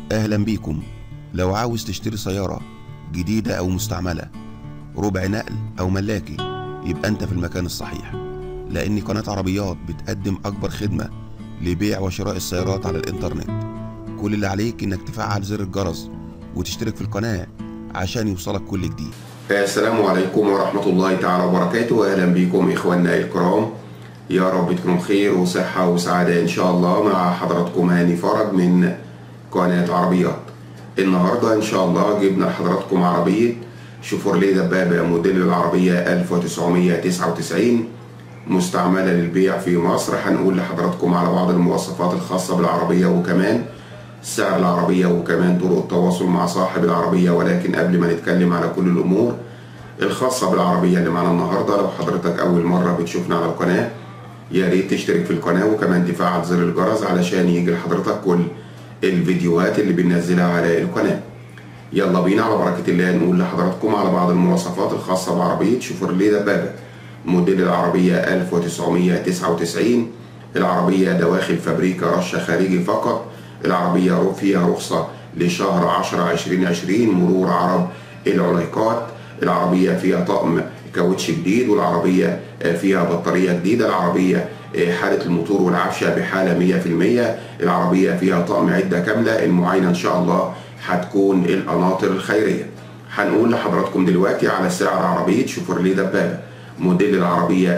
أهلا بيكم. لو عاوز تشتري سيارة جديدة أو مستعملة، ربع نقل أو ملاكي، يبقى أنت في المكان الصحيح، لأن قناة عربيات بتقدم أكبر خدمة لبيع وشراء السيارات على الإنترنت. كل اللي عليك إنك تفعل زر الجرس وتشترك في القناة عشان يوصلك كل جديد. السلام عليكم ورحمة الله تعالى وبركاته. أهلا بكم إخواننا الكرام، يا رب تكونوا بخير وصحة وسعادة إن شاء الله. مع حضراتكم هاني فرج من قناة عربيات. النهاردة إن شاء الله جبنا لحضراتكم عربية شيفروليه دبابة موديل العربية 1999 مستعملة للبيع في مصر. هنقول لحضراتكم على بعض المواصفات الخاصة بالعربية وكمان سعر العربية وكمان طرق التواصل مع صاحب العربية. ولكن قبل ما نتكلم على كل الأمور الخاصة بالعربية اللي معنا النهاردة، لو حضرتك أول مرة بتشوفنا على القناة يا ريت تشترك في القناة وكمان تفعل زر الجرس علشان يجي لحضرتك كل الفيديوهات اللي بننزلها على القناة. يلا بينا على بركة الله نقول لحضراتكم على بعض المواصفات الخاصة بعربية شيفروليه دبابة موديل العربية 1999. العربية دواخل فابريكا رشة خارجي فقط. العربية فيها رخصة لشهر 10/2020 مرور عرب العليقات. العربية فيها طقم كاوتش جديد، والعربية فيها بطارية جديدة. العربية حالة الموتور والعفشة بحالة 100%. العربية فيها طقم عدة كاملة. المعاينة إن شاء الله هتكون القناطر الخيرية. هنقول لحضراتكم دلوقتي على سعر عربية شيفروليه دبابة موديل العربية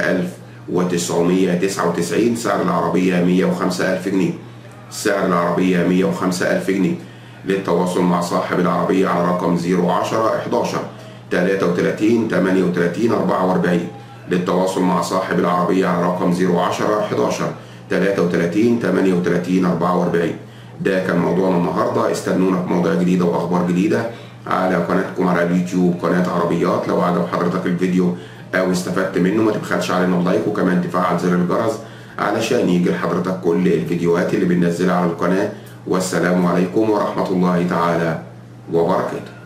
1999. سعر العربية 105,000 جنيه. سعر العربية 105,000 جنيه. للتواصل مع صاحب العربية على رقم 010 11 33 38 44. للتواصل مع صاحب العربية على رقم 010 11 33 38 44. ده كان موضوعنا النهارده. استنونا في مواضيع جديدة وأخبار جديدة على قناتكم على اليوتيوب قناة عربيات. لو عجب حضرتك الفيديو أو استفدت منه ما تبخلش علينا اللايك وكمان تفعل زر الجرس علشان يجي لحضرتك كل الفيديوهات اللي بننزلها على القناة. والسلام عليكم ورحمة الله تعالى وبركاته.